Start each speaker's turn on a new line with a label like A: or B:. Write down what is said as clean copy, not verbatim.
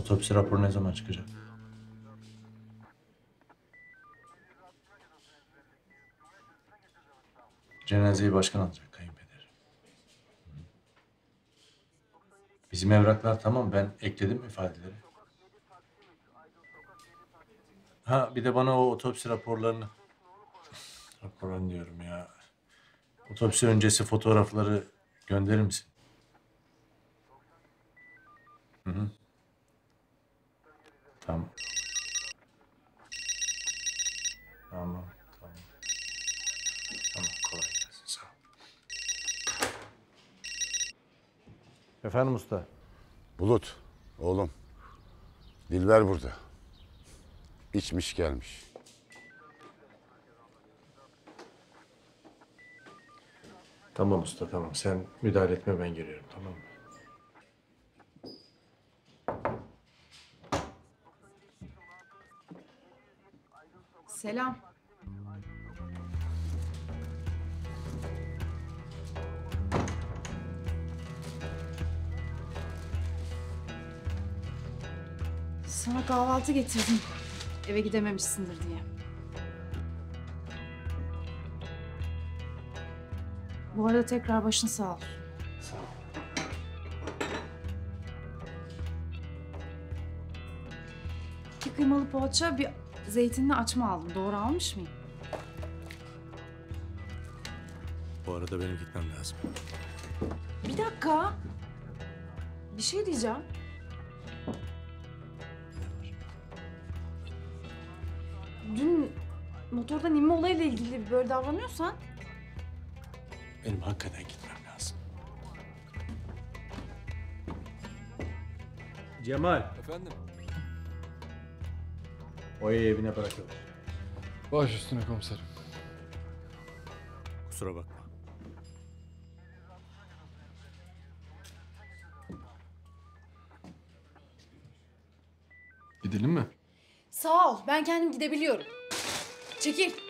A: Otopsi raporu ne zaman çıkacak? Cenazeyi başkan alacak, kayınpeder. Bizim evraklar tamam, ben ekledim ifadeleri. Ha bir de bana o otopsi raporlarını... Raporlarını diyorum ya. Otopsi öncesi fotoğrafları gönderir misin? Hı hı. Tamam. Tamam, tamam. Tamam, kolay gelsin, sağ ol. Efendim usta?
B: Bulut, oğlum. Dilber burada. İçmiş gelmiş.
A: Tamam usta, tamam. Sen müdahale etme, ben geliyorum, tamam mı?
C: Selam. Sana kahvaltı getirdim. Eve gidememişsindir diye. Bu arada tekrar başın sağ ol.
A: Sağ ol.
C: İki kıymalı poğaça, bir zeytinli açma aldım. Doğru almış mıyım?
A: Bu arada benim gitmem lazım.
C: Bir dakika. Bir şey diyeceğim. Dün motordan inme olayıyla ilgili böyle davranıyorsan...
A: Benim hakikaten gitmem lazım. Cemal.
D: Efendim?
A: Oya'yı evine bırakılır.
D: Baş üstüne komiserim.
A: Kusura bakma.
D: Gidelim mi?
C: Sağ ol. Ben kendim gidebiliyorum. Çekil.